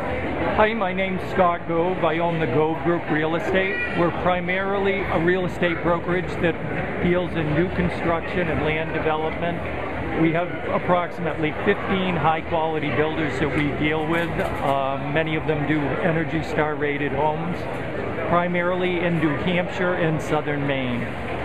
Hi, my name's Scott Gove. I own the Gove Group Real Estate. We're primarily a real estate brokerage that deals in new construction and land development. We have approximately 15 high-quality builders that we deal with. Many of them do Energy Star rated homes, primarily in New Hampshire and southern Maine.